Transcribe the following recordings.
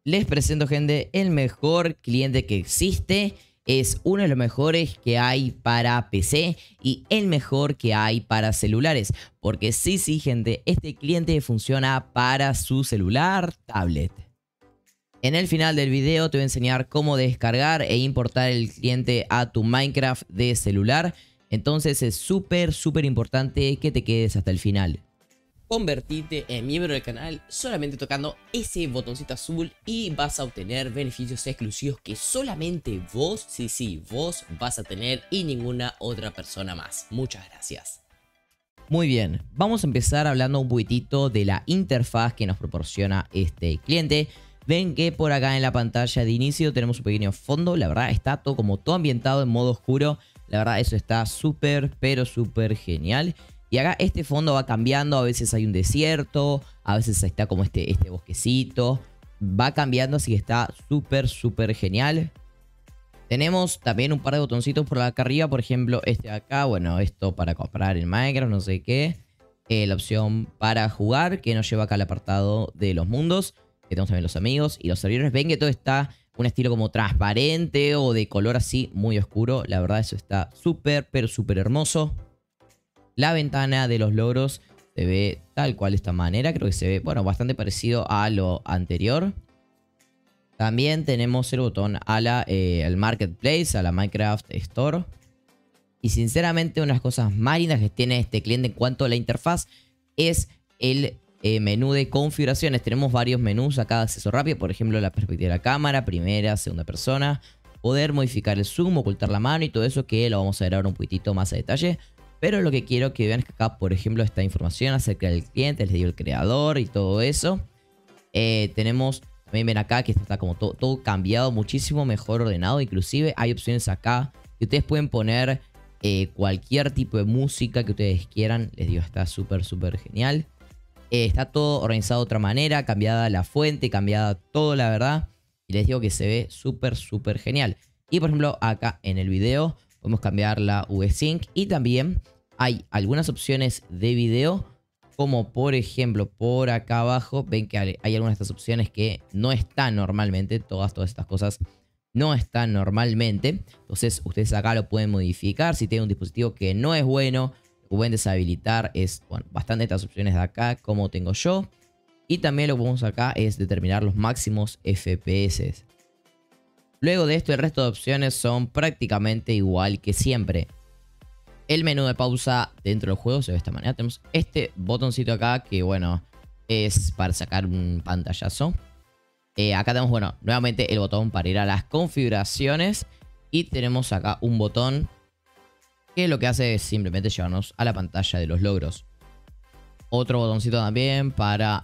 Les presento, gente, el mejor cliente que existe. Es uno de los mejores que hay para PC y el mejor que hay para celulares. Porque sí, gente, este cliente funciona para su celular, tablet. En el final del video te voy a enseñar cómo descargar e importar el cliente a tu Minecraft de celular. Entonces es súper importante que te quedes hasta el final. Convertirte en miembro del canal solamente tocando ese botoncito azul y vas a obtener beneficios exclusivos que solamente vos, vos vas a tener y ninguna otra persona más. Muchas gracias. Muy bien, vamos a empezar hablando un poquitito de la interfaz que nos proporciona este cliente. Ven que por acá en la pantalla de inicio tenemos un pequeño fondo. La verdad está todo como todo ambientado en modo oscuro. La verdad eso está súper genial. Y acá este fondo va cambiando, a veces hay un desierto, a veces está como este bosquecito. Va cambiando, así que está súper genial. Tenemos también un par de botoncitos por acá arriba, por ejemplo este de acá. Bueno, esto para comprar en Minecraft, no sé qué. La opción para jugar, que nos lleva acá al apartado de los mundos. Que tenemos también los amigos y los servidores. Ven que todo está un estilo como transparente o de color así muy oscuro. La verdad eso está súper hermoso. La ventana de los logros se ve tal cual de esta manera. Creo que se ve, bueno, bastante parecido a lo anterior. También tenemos el botón al Marketplace, a la Minecraft Store. Y sinceramente una de las cosas más lindas que tiene este cliente en cuanto a la interfaz es el menú de configuraciones. Tenemos varios menús acá de acceso rápido. Por ejemplo, la perspectiva de la cámara, primera, segunda persona. Poder modificar el zoom, ocultar la mano y todo eso, que lo vamos a ver ahora un poquitito más a detalle. Pero lo que quiero que vean es que acá, por ejemplo, esta información acerca del cliente, les digo el creador y todo eso. Tenemos, también ven acá que está como todo cambiado, muchísimo mejor ordenado. Inclusive hay opciones acá que ustedes pueden poner cualquier tipo de música que ustedes quieran. Les digo, está súper genial. Está todo organizado de otra manera, cambiada la fuente, cambiada todo, la verdad. Y les digo que se ve súper genial. Y por ejemplo, acá en el video podemos cambiar la VSync y también hay algunas opciones de video, como por ejemplo por acá abajo. Ven que hay algunas de estas opciones que no están normalmente. Todas estas cosas no están normalmente. Entonces ustedes acá lo pueden modificar. Si tienen un dispositivo que no es bueno, lo pueden deshabilitar. Es bueno, bastante estas opciones de acá como tengo yo. Y también lo que podemos acá es determinar los máximos FPS. Luego de esto, el resto de opciones son prácticamente igual que siempre. El menú de pausa dentro del juego se ve de esta manera. Tenemos este botoncito acá que, bueno, es para sacar un pantallazo. Acá tenemos, bueno, nuevamente el botón para ir a las configuraciones. Y tenemos acá un botón que lo que hace es simplemente llevarnos a la pantalla de los logros. Otro botoncito también para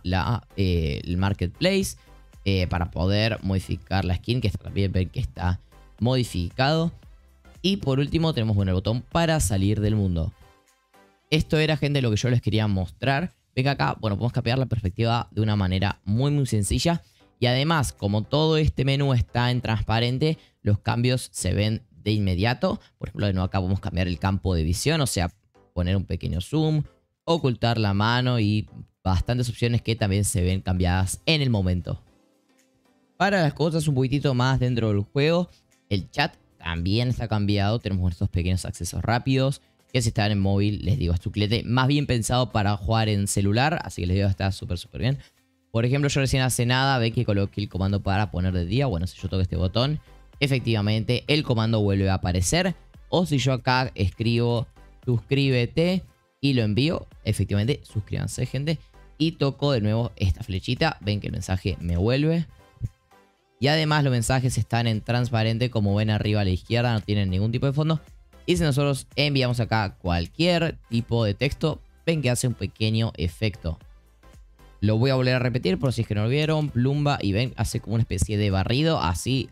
el Marketplace. Para poder modificar la skin, que también ven que está modificado. Y por último tenemos, bueno, el botón para salir del mundo. Esto era, gente, lo que yo les quería mostrar. Ven que acá, bueno, podemos cambiar la perspectiva de una manera muy sencilla. Y además, como todo este menú está en transparente, los cambios se ven de inmediato. Por ejemplo, de nuevo acá podemos cambiar el campo de visión, o sea, poner un pequeño zoom, ocultar la mano y bastantes opciones que también se ven cambiadas en el momento. Para las cosas un poquitito más dentro del juego, el chat también está cambiado. Tenemos estos pequeños accesos rápidos que si están en móvil, les digo, es tu cliente más bien pensado para jugar en celular. Así que les digo, está súper bien. Por ejemplo, yo recién hace nada ve que coloqué el comando para poner de día. Bueno, si yo toco este botón, efectivamente el comando vuelve a aparecer. O si yo acá escribo suscríbete y lo envío, efectivamente suscríbanse, gente. Y toco de nuevo esta flechita, ven que el mensaje me vuelve. Y además los mensajes están en transparente, como ven arriba a la izquierda, no tienen ningún tipo de fondo. Y si nosotros enviamos acá cualquier tipo de texto, ven que hace un pequeño efecto. Lo voy a volver a repetir por si es que no lo vieron. Plumba y ven, hace como una especie de barrido, así.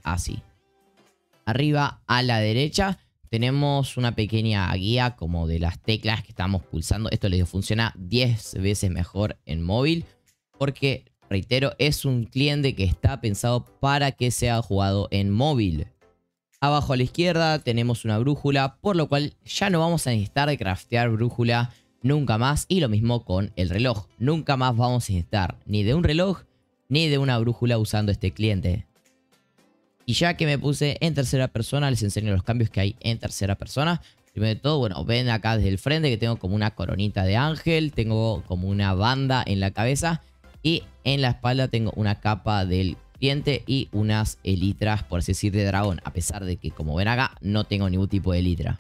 Arriba a la derecha tenemos una pequeña guía como de las teclas que estamos pulsando. Esto les digo, funciona 10 veces mejor en móvil porque, reitero, es un cliente que está pensado para que sea jugado en móvil. Abajo a la izquierda tenemos una brújula, por lo cual ya no vamos a necesitar de craftear brújula nunca más. Y lo mismo con el reloj. Nunca más vamos a necesitar ni de un reloj ni de una brújula usando este cliente. Y ya que me puse en tercera persona, les enseño los cambios que hay en tercera persona. Primero de todo, bueno, ven acá desde el frente que tengo como una coronita de ángel, tengo como una banda en la cabeza y en la espalda tengo una capa del cliente y unas elitras, por así decir, de dragón, a pesar de que, como ven acá, no tengo ningún tipo de elitra.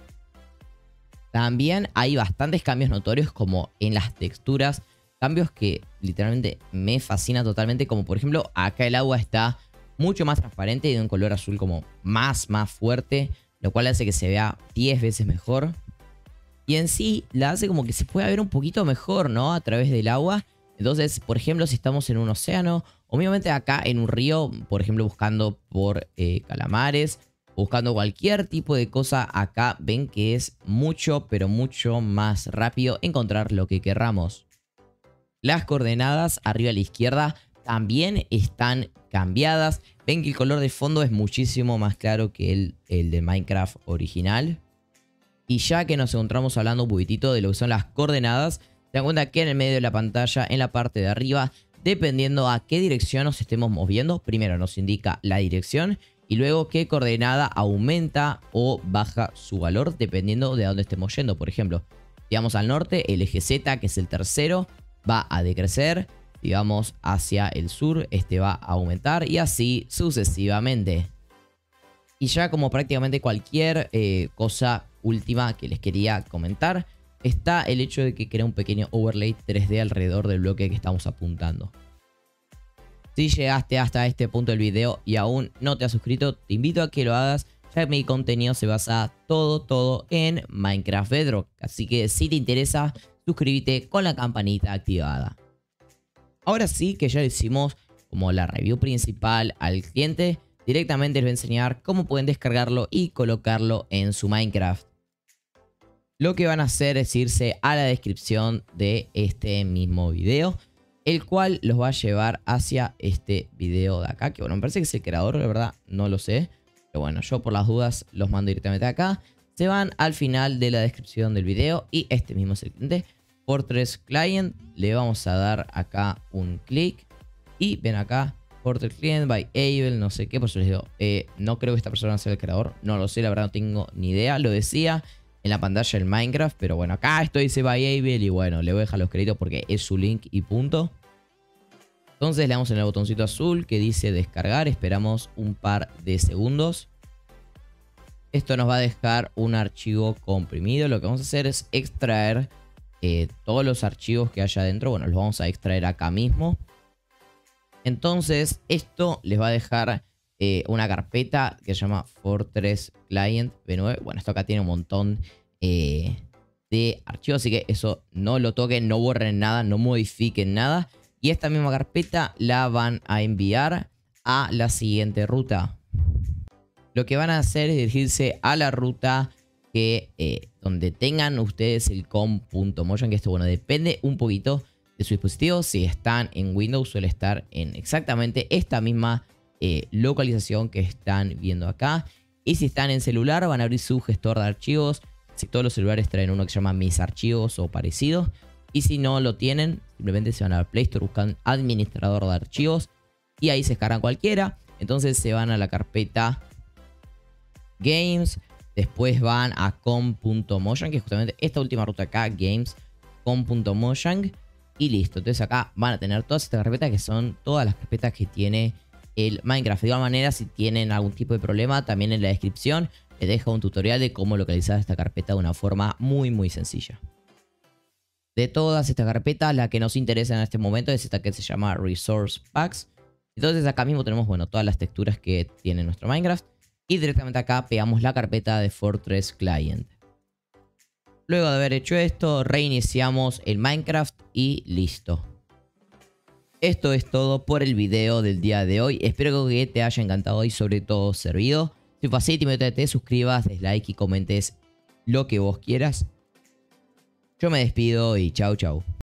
También hay bastantes cambios notorios como en las texturas, cambios que literalmente me fascinan totalmente, como por ejemplo acá el agua está mucho más transparente y de un color azul como más fuerte, lo cual hace que se vea 10 veces mejor. Y en sí la hace como que se pueda ver un poquito mejor, ¿no? A través del agua. Entonces, por ejemplo, si estamos en un océano, obviamente acá en un río, por ejemplo, buscando por calamares, buscando cualquier tipo de cosa, acá ven que es mucho, pero mucho más rápido encontrar lo que querramos. Las coordenadas arriba a la izquierda también están cambiadas. Ven que el color de fondo es muchísimo más claro que el de Minecraft original. Y ya que nos encontramos hablando un poquitito de lo que son las coordenadas, se dan cuenta que en el medio de la pantalla, en la parte de arriba, dependiendo a qué dirección nos estemos moviendo, primero nos indica la dirección y luego qué coordenada aumenta o baja su valor dependiendo de a dónde estemos yendo. Por ejemplo, si vamos al norte, el eje Z, que es el tercero, va a decrecer. Si vamos hacia el sur, este va a aumentar y así sucesivamente. Y ya como prácticamente cualquier cosa última que les quería comentar, está el hecho de que crea un pequeño overlay 3D alrededor del bloque que estamos apuntando. Si llegaste hasta este punto del video y aún no te has suscrito, te invito a que lo hagas, ya que mi contenido se basa todo en Minecraft Bedrock. Así que si te interesa, suscríbete con la campanita activada. Ahora sí que ya le hicimos como la review principal al cliente, directamente les voy a enseñar cómo pueden descargarlo y colocarlo en su Minecraft. Lo que van a hacer es irse a la descripción de este mismo video, el cual los va a llevar hacia este video de acá, que bueno, me parece que es el creador, la verdad no lo sé, pero bueno, yo por las dudas los mando directamente acá. Se van al final de la descripción del video y este mismo es el cliente. Fortress Client, le vamos a dar acá un clic y ven acá Fortress Client by Able, no sé qué, por eso les digo, no creo que esta persona sea el creador, no lo sé, la verdad no tengo ni idea, lo decía en la pantalla del Minecraft, pero bueno, acá esto dice by Able y bueno, le voy a dejar los créditos porque es su link y punto. Entonces le damos en el botoncito azul que dice descargar, esperamos un par de segundos. Esto nos va a dejar un archivo comprimido, lo que vamos a hacer es extraer todos los archivos que haya adentro. Bueno, los vamos a extraer acá mismo. Entonces esto les va a dejar una carpeta que se llama Fortress Client V9. Bueno, esto acá tiene un montón de archivos, así que eso no lo toquen, no borren nada, no modifiquen nada. Y esta misma carpeta la van a enviar a la siguiente ruta. Lo que van a hacer es dirigirse a la ruta que donde tengan ustedes el com.motion, que esto bueno depende un poquito de su dispositivo. Si están en Windows suele estar en exactamente esta misma localización que están viendo acá. Y si están en celular van a abrir su gestor de archivos. Si todos los celulares traen uno que se llama Mis Archivos o parecido. Y si no lo tienen, simplemente se van a Play Store, buscan administrador de archivos y ahí se descargan cualquiera. Entonces se van a la carpeta Games. Después van a com.motion, que es justamente esta última ruta acá, Games, com.motion. Y listo. Entonces acá van a tener todas estas carpetas que son todas las carpetas que tiene el Minecraft. De igual manera, si tienen algún tipo de problema, también en la descripción les dejo un tutorial de cómo localizar esta carpeta de una forma muy sencilla. De todas estas carpetas, la que nos interesa en este momento es esta que se llama Resource Packs. Entonces acá mismo tenemos, bueno, todas las texturas que tiene nuestro Minecraft. Y directamente acá pegamos la carpeta de Fortress Client. Luego de haber hecho esto, reiniciamos el Minecraft y listo. Esto es todo por el video del día de hoy. Espero que te haya encantado y sobre todo servido. Si fue así, te invito a que te suscribas, des like y comentes lo que vos quieras. Yo me despido y chau.